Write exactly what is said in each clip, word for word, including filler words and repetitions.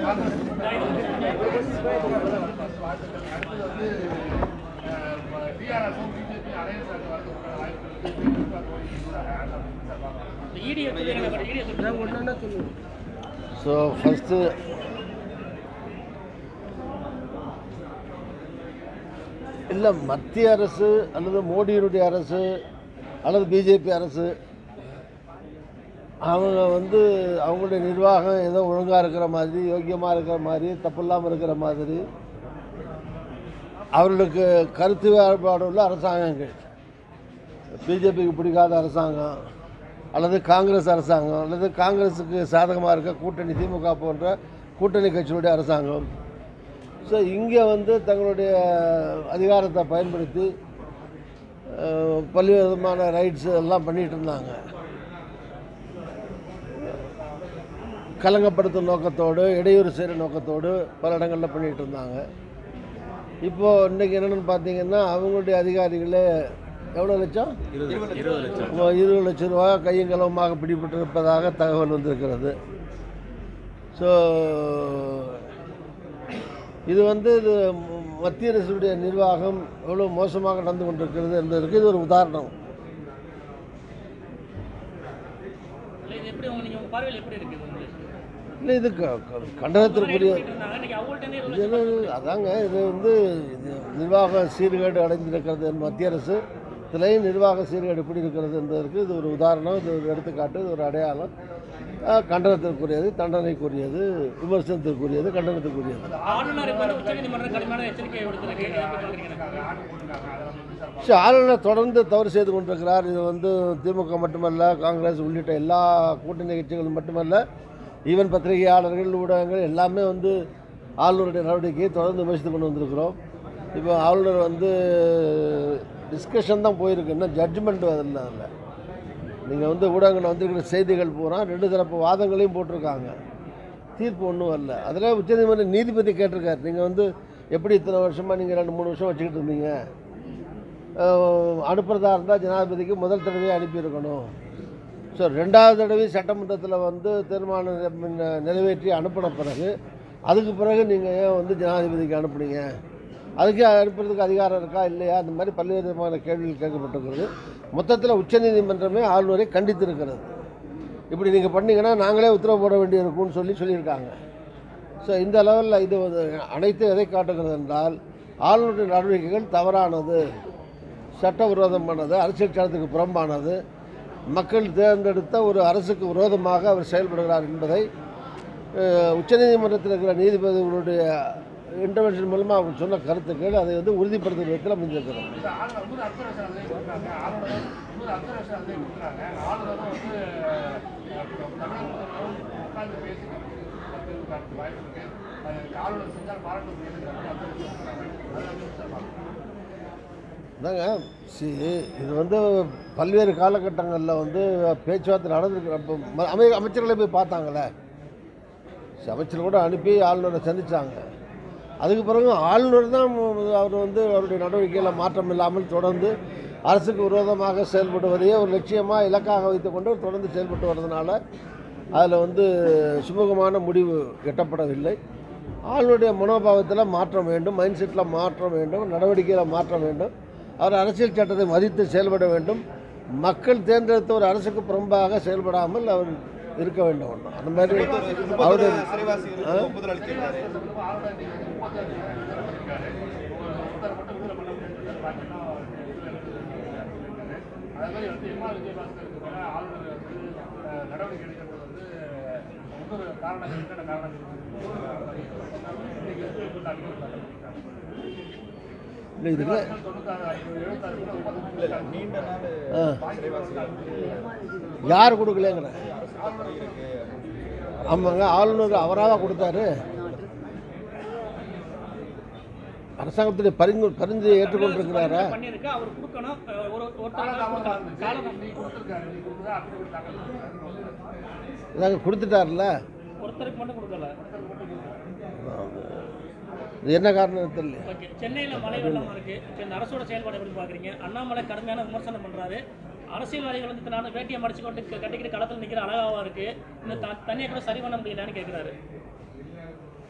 So first இல்லை மத்திய அரசு அல்லது மோடியினுடைய அரசு அல்லது பிஜேபி அரசு அவங்க வந்து அவங்களுடைய நிர்வாகம் ஏதோ ஒழுங்காக இருக்கிற மாதிரி யோக்கியமாக இருக்கிற மாதிரி தப்பில்லாமல் இருக்கிற மாதிரி அவர்களுக்கு கருத்து வேறுபாடு உள்ள அரசாங்கங்கள் பிஜேபிக்கு பிடிக்காத அரசாங்கம் அல்லது காங்கிரஸ் அரசாங்கம் அல்லது காங்கிரஸுக்கு சாதகமாக இருக்க கூட்டணி திமுக போன்ற கூட்டணி கட்சியுடைய அரசாங்கம் ஸோ இங்கே வந்து தங்களுடைய அதிகாரத்தை பயன்படுத்தி பல்வேறு விதமான ரைட்ஸ் எல்லாம் பண்ணிகிட்டு இருந்தாங்க. கலங்கப்படுத்தும் நோக்கத்தோடு இடையூறு செய்கிற நோக்கத்தோடு பல இடங்களில் பண்ணிகிட்டு இருந்தாங்க. இப்போது இன்றைக்கி என்னென்னு பார்த்தீங்கன்னா அவங்களுடைய அதிகாரிகளே எவ்வளோ லட்சம் இருபது லட்சம் இருபது லட்சம் ரூபா கையங்கலமாக பிடிபட்டிருப்பதாக தகவல் வந்திருக்கிறது. ஸோ இது வந்து இது மத்திய அரசுடைய நிர்வாகம் எவ்வளோ மோசமாக நடந்து கொண்டிருக்கிறது என்பதற்கு இது ஒரு உதாரணம். இல்லை இது கண்டனத்திற்குரிய அதாங்க இது வந்து இது நிர்வாக சீர்கேடு அடைந்திருக்கிறது மத்திய அரசு இதுலேயும் நிர்வாக சீர்கேடு எப்படி இருக்கிறது என்பதற்கு இது ஒரு உதாரணம், இது ஒரு எடுத்துக்காட்டு, இது ஒரு அடையாளம். கண்டனத்திற்குரியது, தண்டனைக்குரியது, விமர்சனத்திற்குரியது, கண்டனத்திற்குரியது. ஆளுநர் தொடர்ந்து தவறு செய்து கொண்டிருக்கிறார். இது வந்து திமுக மட்டுமல்ல, காங்கிரஸ் உள்ளிட்ட எல்லா கூட்டணி கட்சிகளும் மட்டுமல்ல, ஈவன் பத்திரிகையாளர்கள், ஊடகங்கள் எல்லாமே வந்து ஆளுநருடைய நடவடிக்கையை தொடர்ந்து விமர்சித்து கொண்டு வந்திருக்கிறோம். இப்போ ஆளுநர் வந்து டிஸ்கஷன் தான் போயிருக்கு, இன்னும் ஜட்ஜ்மெண்ட் அதில் அதில் நீங்கள் வந்து ஊடகங்கள் வந்திருக்கிற செய்திகள் பூரா ரெண்டு தரப்பு வாதங்களையும் போட்டிருக்காங்க, தீர்ப்பு ஒன்றும் வரல. அதில் உச்சநீதிமன்ற நீதிபதி கேட்டிருக்காரு, நீங்கள் வந்து எப்படி இத்தனை வருஷமாக நீங்கள் ரெண்டு மூணு வருஷம் வச்சுக்கிட்டு இருந்தீங்க, அனுப்புகிறதா இருந்தால் ஜனாதிபதிக்கு முதல் தடவையை அனுப்பியிருக்கணும். ஸோ ரெண்டாவது தடவை சட்டமன்றத்தில் வந்து தீர்மானம் நிறைவேற்றி அனுப்பின பிறகு அதுக்கு பிறகு நீங்கள் ஏன் வந்து ஜனாதிபதிக்கு அனுப்புனீங்க, அதுக்கு அனுப்புறதுக்கு அதிகாரம் இருக்கா இல்லையா, அந்த மாதிரி பல்வேறு விதமான கேள்விகள் கேட்கப்பட்டிருக்கிறது. மொத்தத்தில் உச்சநீதிமன்றமே ஆளுநரை கண்டித்திருக்கிறது. இப்படி நீங்கள் பண்ணிங்கன்னா நாங்களே உத்தரவு போட வேண்டியிருக்கும்னு சொல்லி சொல்லியிருக்காங்க. ஸோ இந்த லெவலில் இது அனைத்து எதை காட்டுகிறது என்றால் ஆளுநருடைய நடவடிக்கைகள் தவறானது, சட்டவிரோதமானது, அரசியல் சட்டத்துக்கு புறம்பானது, மக்கள் தேர்ந்தெடுத்த ஒரு அரசுக்கு விரோதமாக அவர் செயல்படுகிறார் என்பதை உச்சநீதிமன்றத்தில் இருக்கிற நீதிபதிகளுடைய இன்டர்வென்ஷன் மூலமாக அவங்க சொன்ன கருத்துக்கள் அதை வந்து உறுதிப்படுத்தும் விதத்தில் அமைஞ்சிருக்கிறோம். அதாங்க சி இது வந்து பல்வேறு காலகட்டங்களில் வந்து பேச்சுவார்த்தை நடந்திருக்கிற அமை அமைச்சர்களை போய் பார்த்தாங்களே, அமைச்சர் கூட அனுப்பி ஆளுநரை சந்தித்தாங்க. அதுக்கு பிறகு ஆளுநர் தான் அவர் வந்து அவருடைய நடவடிக்கையில் மாற்றம் இல்லாமல் தொடர்ந்து அரசுக்கு விரோதமாக செயல்படுவதையே ஒரு லட்சியமாக இலக்காக வைத்துக்கொண்டு தொடர்ந்து செயல்பட்டு வர்றதுனால அதில் வந்து சுமூகமான முடிவு எட்டப்படவில்லை. ஆளுநருடைய மனோபாவத்தில் மாற்றம் வேண்டும், மைண்ட் செட்டில் மாற்றம் வேண்டும், நடவடிக்கையில் மாற்றம் வேண்டும், அவர் அரசியல் சட்டத்தை மதித்து செயல்பட வேண்டும், மக்கள் தேர்ந்தெடுத்த ஒரு அரசுக்கு புறம்பாக செயல்படாமல் அவர் இருக்க வேண்டும். அந்த மாதிரி அவர் யார் கொடுக்கலங்கிற ஆமாங்க, ஆளுநர் அவராக கொடுத்தாரு. அரசாங்கத்துடைய பரிந்து பரிந்துரை ஏற்றுக்கொண்டிருக்கிறாரா? கொடுத்துட்டார்ல, இது என்ன காரணம் தெரியல. சென்னையில் மழை வெள்ளம் இருக்கு, அரசோட செயல்பாடு எப்படி பாக்குறீங்க? அண்ணாமலை கடுமையான விமர்சனம் பண்றாரு. அரசியல்வாதிகள் வந்து நான் வேட்டியை மடிச்சு கொண்டு கட்டிக்கிட்டு களத்தில் நிற்கிற அழகாவா இருக்கு, இந்த தண்ணியை கூட சரி பண்ண முடியலன்னு கேட்கிறாரு.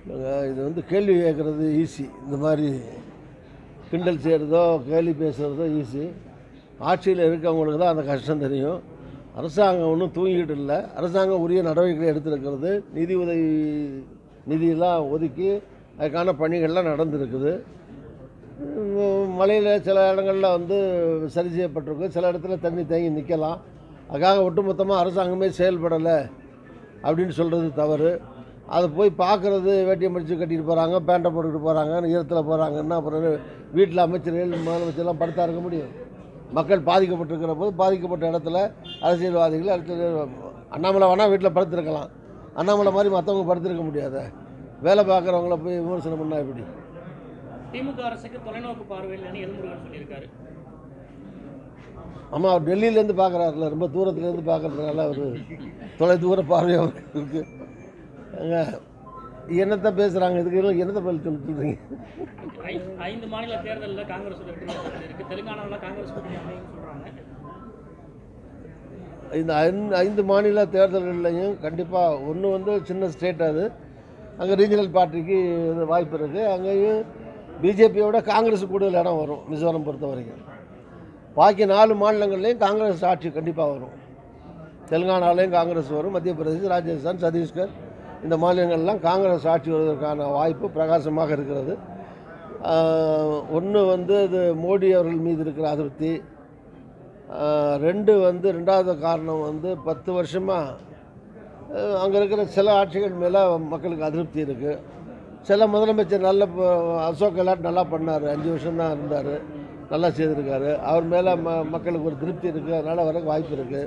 நாங்கள் இது வந்து கேள்வி கேட்குறது ஈஸி, இந்த மாதிரி கிண்டல் செய்கிறதோ கேள்வி பேசுகிறதோ ஈஸி. ஆட்சியில் இருக்கவங்களுக்கு தான் அந்த கஷ்டம் தெரியும். அரசாங்கம் ஒன்றும் தூங்கிக்கிட்டு இல்லை. அரசாங்கம் உரிய நடவடிக்கைகளை எடுத்துருக்கிறது. நிதி உதவி நிதியெல்லாம் ஒதுக்கி அதுக்கான பணிகள்லாம் நடந்துருக்குது. மழையில் சில இடங்களில் வந்து சரி செய்யப்பட்டிருக்கு, சில இடத்துல தண்ணி தேங்கி நிற்கலாம். அதுக்காக ஒட்டுமொத்தமாக அரசாங்கமே செயல்படலை அப்படின்னு சொல்கிறது தவறு. அதை போய் பார்க்குறது, வேட்டியை மடித்து கட்டிட்டு போகிறாங்க, பேண்டை போட்டுக்கிட்டு போகிறாங்க, ஈரத்தில் போகிறாங்கன்னா அப்புறம் வீட்டில் அமைச்சர்கள் முதலமைச்சர்லாம் படுத்தா இருக்க முடியும்? மக்கள் பாதிக்கப்பட்டிருக்கிற போது பாதிக்கப்பட்ட இடத்துல அரசியல்வாதிகள் அடுத்தது அண்ணாமலை வேணால் வீட்டில் படுத்திருக்கலாம், அண்ணாமலை மாதிரி மற்றவங்க படுத்திருக்க முடியாத. வேலை பார்க்குறவங்கள போய் விமர்சனம் பண்ணால் எப்படி? திமுக அரசுக்கு தொலைநோக்கு பார்வையில் எல்முருகன் சொல்லியிருக்காரு. ஆமாம், அவர் டெல்லியிலேருந்து பார்க்குறாருல, ரொம்ப தூரத்துலேருந்து பார்க்குறதுனால அவர் தொலை தூர பார்வை அவருக்கு இருக்குது. அங்கே என்னத்தை பேசுகிறாங்க, இதுக்கு என்னத்தை பதில் சொல்லிட்டுருங்க? ஐந்து மாநில தேர்தலில் காங்கிரஸ் இருக்கு, தெலுங்கானாவில் காங்கிரஸ் அப்படின்னு சொல்கிறாங்க. இந்த ஐந்து ஐந்து மாநில தேர்தல்கள்லையும் கண்டிப்பாக ஒன்று வந்து சின்ன ஸ்டேட், அது அங்கே ரீஜனல் பார்ட்டிக்கு வாய்ப்பு இருக்குது. அங்கேயும் பிஜேபியோட காங்கிரஸ் கூடுதல் இடம் வரும் மிசோரம் பொறுத்த வரைக்கும். பாக்கி நாலு மாநிலங்கள்லேயும் காங்கிரஸ் ஆட்சி கண்டிப்பாக வரும். தெலுங்கானாலையும் காங்கிரஸ் வரும், மத்திய பிரதேசம், ராஜஸ்தான், சத்தீஸ்கர் இந்த மாநிலங்கள்லாம் காங்கிரஸ் ஆட்சி வருவதற்கான வாய்ப்பு பிரகாசமாக இருக்கிறது. ஒன்று வந்து இது மோடி அவர்கள் மீது இருக்கிற அதிருப்தி. ரெண்டு வந்து ரெண்டாவது காரணம் வந்து பத்து வருஷமாக அங்கே இருக்கிற சில ஆட்சிகள் மேலே மக்களுக்கு அதிருப்தி இருக்குது. சில முதலமைச்சர் நல்ல அசோக் கெலாட் நல்லா பண்ணார், அஞ்சு வருஷம் தான் இருந்தார், நல்லா செய்திருக்காரு. அவர் மேலே ம மக்களுக்கு ஒரு திருப்தி இருக்குது, அதனால் வர வாய்ப்பு இருக்குது.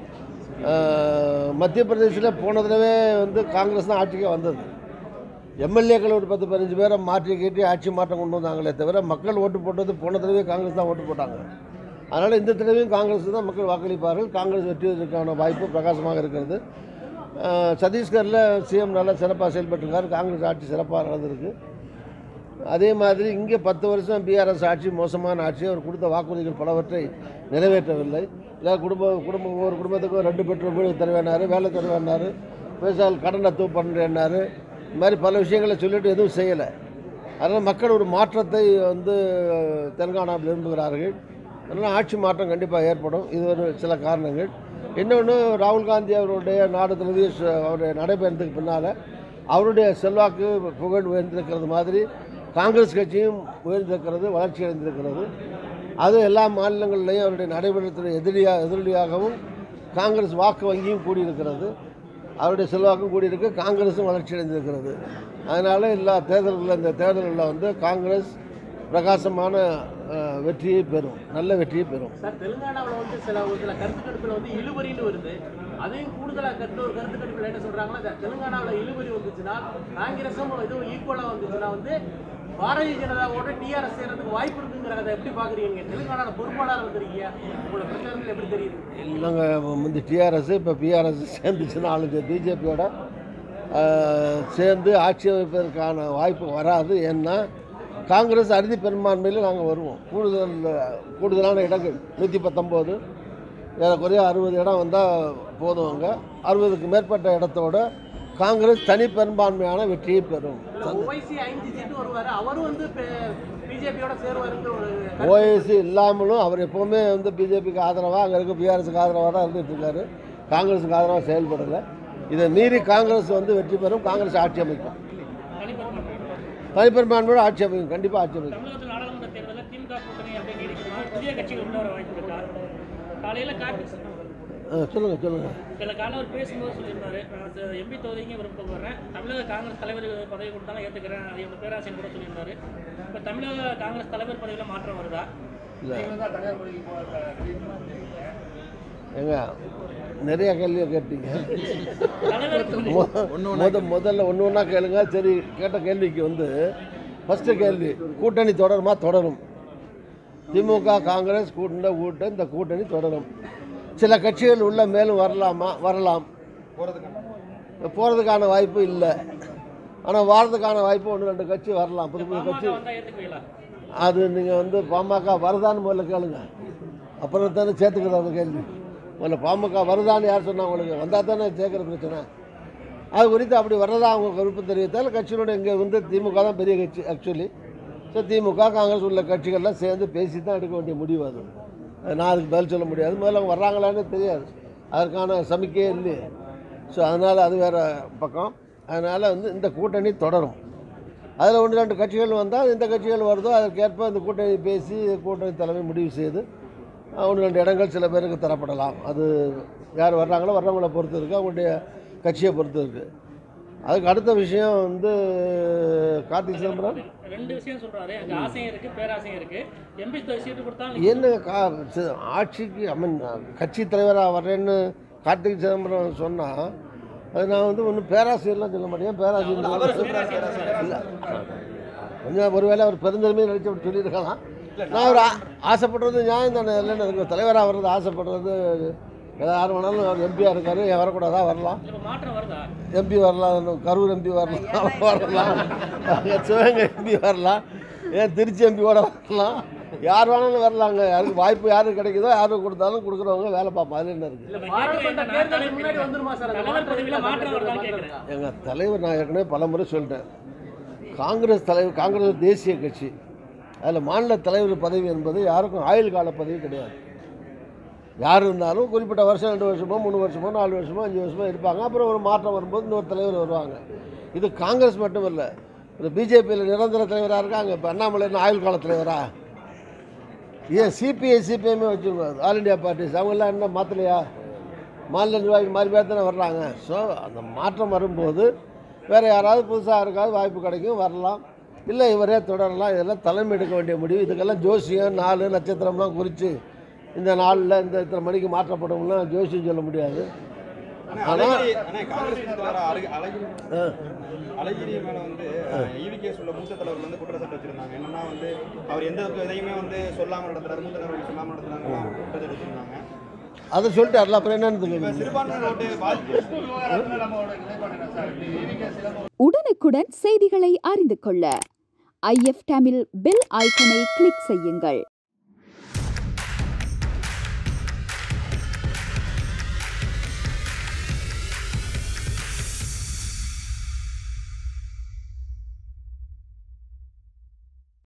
மத்திய பிரதேசத்தில் போன தடவை வந்து காங்கிரஸ் தான் ஆட்சிக்கே வந்தது. எம்எல்ஏக்கள் ஒரு பத்து பதினஞ்சு பேரை மாற்றி கட்டி ஆட்சி மாற்றம் கொண்டு வந்தாங்களே தவிர மக்கள் ஓட்டு போட்டது போன தடவை காங்கிரஸ் தான் ஓட்டு போட்டாங்க. அதனால் இந்த தடவையும் காங்கிரஸ் தான் மக்கள் வாக்களிப்பார்கள். காங்கிரஸ் வெற்றிவதற்கான வாய்ப்பு பிரகாசமாக இருக்கிறது. சத்தீஸ்கரில் சிஎம் நல்லா சிறப்பாக செயல்பட்டுருக்காரு, காங்கிரஸ் ஆட்சி சிறப்பாக நடந்திருக்கு. அதே மாதிரி இங்கே பத்து வருஷம் பிஆர்எஸ் ஆட்சி மோசமான ஆட்சி. அவர் கொடுத்த வாக்குறுதிகள் பலவற்றை நிறைவேற்றவில்லை. இல்லை குடும்ப குடும்பம் ஒரு குடும்பத்துக்கும் ரெண்டு பெட்ரோல் வீடு தருவேனார், வேலை தருவேனார், விவசாயிகள் கடனை தூ பண்ணுறேன்னாரு. இந்த மாதிரி பல விஷயங்களை சொல்லிட்டு எதுவும் செய்யலை. அதனால் மக்கள் ஒரு மாற்றத்தை வந்து தெலுங்கானாவில் விரும்புகிறார்கள். அதனால் ஆட்சி மாற்றம் கண்டிப்பாக ஏற்படும். இது ஒரு சில காரணங்கள். இன்னொன்று, ராகுல் காந்தி அவருடைய நாடு தழுவிய அவருடைய நடைபயணத்துக்கு பின்னால் அவருடைய செல்வாக்கு புகழ் உயர்ந்திருக்கிறது மாதிரி காங்கிரஸ் கட்சியும் உயர்ந்திருக்கிறது, வளர்ச்சி அடைந்திருக்கிறது. அது எல்லா மாநிலங்களிலையும் அவருடைய நடைபெறத்தில் எதிரியாக எதிரொலியாகவும் காங்கிரஸ் வாக்கு வங்கியும் கூடியிருக்கிறது, அவருடைய செல்வாக்கும் கூடியிருக்கு, காங்கிரஸும் வளர்ச்சி அடைந்திருக்கிறது. அதனால் எல்லா தேர்தல்களில் இந்த தேர்தல்களில் வந்து காங்கிரஸ் பிரகாசமான வெற்றியை பெறும், நல்ல வெற்றியை பெறும். சார், தெலுங்கானாவில் வந்து சில ஒரு சில கருத்து கணிப்பில் வந்து இழுபறின்னு வருது. அதையும் கூடுதலாக கட்டு ஒரு கருத்து கணிப்பில் என்ன சொல்கிறாங்கன்னா, தெலுங்கானாவில் இழுபறி வந்துச்சுன்னா காங்கிரஸும் இதுவும் ஈக்குவலாக வந்துச்சுன்னா வந்து பாரதிய ஜனதாவோட டிஆர்எஸ் செய்கிறதுக்கு வாய்ப்பு இருக்குங்கிறத எப்படி பார்க்குறீங்க? தெலுங்கானாவில் பொறுப்பாளர் வந்துருக்கீங்க, உங்களோட பிரச்சாரத்தில் எப்படி தெரியுது? இல்லைங்க, முந்தி டிஆர்எஸ் இப்போ பிஆர்எஸ் சேர்ந்துச்சுன்னா ஆளுங்க பிஜேபியோட சேர்ந்து ஆட்சி அமைப்பதற்கான வாய்ப்பு வராது. ஏன்னா காங்கிரஸ் அறுதி பெரும்பான்மையில் நாங்கள் வருவோம். கூடுதல் கூடுதலான இடங்கள் நூற்றி பத்தொம்போது ஏறக்குறைய அறுபது இடம் வந்தால் போதும். அங்கே அறுபதுக்கு மேற்பட்ட இடத்தோட காங்கிரஸ் தனி பெரும்பான்மையான வெற்றியை பெறும். ஓஎஸ்சி இல்லாமலும் அவர் எப்போவுமே வந்து பிஜேபிக்கு ஆதரவாக, அங்கே இருக்க பிஆர்எஸ்க்கு ஆதரவாக தான் இருந்துகிட்டு இருக்காரு. காங்கிரஸுக்கு ஆதரவாக செயல்படலை. இதை மீறி காங்கிரஸ் வந்து வெற்றி பெறும், காங்கிரஸ் ஆட்சி அமைக்கும், தனிப்பெரும்பான்மையோட ஆட்சி அமைக்கும், கண்டிப்பாக ஆட்சி அமைக்கும். நாடாளுமன்ற தேர்தலில் திமுக கூட்டணி அப்படியே நீடிக்குமா? புதிய கட்சிகள் உள்ள வர வாய்ப்பு இருக்கா? காலையில் காங்கிரஸ் சொல்லுங்கள் சொல்லுங்கள் சில காலம் அவர் பேசும்போது சொல்லியிருந்தாரு, நான் எம்பி தொகுதிங்க விருப்பம் வர்றேன், தமிழக காங்கிரஸ் தலைவர் பதவி கொடுத்தாலும் ஏற்றுக்கிறேன், அது என்னோட பேராசைன்னு கூட சொல்லியிருந்தாரு. இப்போ தமிழக காங்கிரஸ் தலைவர் பதவியில் மாற்றம் வருதா? இல்லை ஏங்க, நிறைய கேள்வியை கேட்டீங்க. முத முதல்ல ஒன்று ஒன்றா கேளுங்க. சரி, கேட்ட கேள்விக்கு வந்து ஃபஸ்ட்டு கேள்வி, கூட்டணி தொடருமா? தொடரும். திமுக காங்கிரஸ் கூட்டின கூட்டம் இந்த கூட்டணி தொடரும். சில கட்சிகள் உள்ள மேலும் வரலாமா? வரலாம். போகிறதுக்கான வாய்ப்பு இல்லை, ஆனால் வாரதுக்கான வாய்ப்பு ஒன்று ரெண்டு கட்சி வரலாம், புது புது கட்சி. அது நீங்கள் வந்து பாமக வருதான்னு முதல்ல கேளுங்க, அப்புறம் தானே சேர்த்துக்கிறது அந்த கேள்வி. முதல்ல பாமக வருதான்னு யார் சொன்னா? உங்களுக்கு வந்தால் தானே சேர்க்குற பிரச்சனை. அது குறித்து அப்படி வர்றதா அவங்க விருப்பம் தெரிவித்தால் கட்சியினோட இங்கே வந்து திமுக தான் பெரிய கட்சி ஆக்சுவலி. ஸோ திமுக காங்கிரஸ் உள்ள கட்சிகள்லாம் சேர்ந்து பேசி தான் எடுக்க வேண்டிய முடிவு அது. நான் அதுக்கு பதில் சொல்ல முடியாது. முதல்ல அவங்க வர்றாங்களான்னு தெரியாது, அதற்கான சமிக்கையே இல்லையே. ஸோ அதனால் அது வேறு பக்கம். அதனால் வந்து இந்த கூட்டணி தொடரும். அதில் ஒன்று ரெண்டு கட்சிகள் வந்தால் இந்த கட்சிகள் வருதோ அதற்கேற்ப இந்த கூட்டணி பேசி கூட்டணி தலைமை முடிவு செய்து ஒன்று ரெண்டு இடங்கள் சில பேருக்கு தரப்படலாம். அது யார் வர்றாங்களோ வர்றவங்கள பொறுத்து இருக்குது, அவங்களுடைய கட்சியை பொறுத்து இருக்குது. அதுக்கு அடுத்த விஷயம் வந்து கார்த்திக் சிதம்பரம் ரெண்டு விஷயம் சொல்கிறாரு. எனக்கு ஆசையும் இருக்குது, பேராசையும் இருக்குது. எம்பி சீட்டு கொடுத்தா என்ன கா ஆட்சிக்கு ஐ மீன் கட்சி தலைவராக வர்றேன்னு கார்த்திக் சிதம்பரம் சொன்னால் அது நான் வந்து ஒன்றும் பேராசிரியர்லாம் சொல்ல மாட்டேன். பேராசிரியர் இல்லை, கொஞ்சம் ஒருவேளை அவர் பெருந்தன்மையை நினச்சி அப்படி சொல்லியிருக்கலாம். நான் ஒரு ஆசைப்படுறது நியாயம் தானே. இல்லைன்னு எனக்கு தலைவராக வர்றது ஆசைப்படுறது யார் வேணாலும் அவர் எம்பியாக இருக்கார், என் வரக்கூடாதா வரலாம், எம்பி வரலாம், கரூர் எம்பி வரலாம், வரலாம் சிவகங்கை எம்பி வரலாம், ஏன் திருச்சி எம்பியோட வரலாம், யார் வேணாலும் வரலாங்க. யாருக்கு வாய்ப்பு யாருக்கு கிடைக்குதோ யாருக்கு கொடுத்தாலும் கொடுக்குறவங்க வேலை பார்ப்போம். அதில் என்ன இருக்குது? எங்கள் தலைவர் நான் ஏற்கனவே பல முறை சொல்லிட்டேன், காங்கிரஸ் தலைவர் காங்கிரஸ் தேசிய கட்சி, அதில் மாநில தலைவர் பதவி என்பது யாருக்கும் ஆயுள் கால பதவி கிடையாது. யார் இருந்தாலும் குறிப்பிட்ட வருஷம் ரெண்டு வருஷமோ மூணு வருஷமோ நாலு வருஷமோ அஞ்சு வருஷமோ இருப்பாங்க. அப்புறம் ஒரு மாற்றம் வரும்போது இன்னொரு தலைவர் வருவாங்க. இது காங்கிரஸ் மட்டும் இல்லை, இந்த பிஜேபியில் நிரந்தர தலைவராக இருக்காங்க. இப்போ அண்ணாமலைன்னு ஆயுள் கால தலைவரா? ஏன் சிபிஐ சிபிஎம்மே வச்சுருக்கோம், ஆல் இண்டியா பார்ட்டிஸ், அவங்கெல்லாம் என்ன மாற்றலையா? மாநில நிர்வாகி மாதிரி பேர் தானே வர்றாங்க. ஸோ அந்த மாற்றம் வரும்போது வேறு யாராவது புதுசாக இருக்காது வாய்ப்பு கிடைக்கும், வரலாம். இல்லை இவரே தொடரலாம். இதெல்லாம் தலைமை எடுக்க வேண்டிய முடிவு. இதுக்கெல்லாம் ஜோசியம் நாலு நட்சத்திரம்லாம் குறித்து இந்த நாளில் இந்த இத்தனை மணிக்கு மாற்றப்படும்னா ஜோசியம் சொல்ல முடியாது. ஆனால் அழகிரி மேலே வந்து ஈவிகேஸ் உள்ள மூத்த தலைவர் வந்து குற்றச்சாட்டு வச்சிருந்தாங்க. என்னன்னா வந்து அவர் எந்த இதையுமே வந்து சொல்லாமல் நடத்துறாரு, மூத்த தலைவர் சொல்லாமல் நடத்துறாங்க குற்றச்சாட்டு வச்சிருந்தாங்க. அதை சொல்லிட்டார்ல, அப்புறம் என்னன்னு உடனுக்குடன் செய்திகளை அறிந்து கொள்ள ஐ எஃப் தமிழ் பெல் ஐக்கனை கிளிக் செய்யுங்கள்.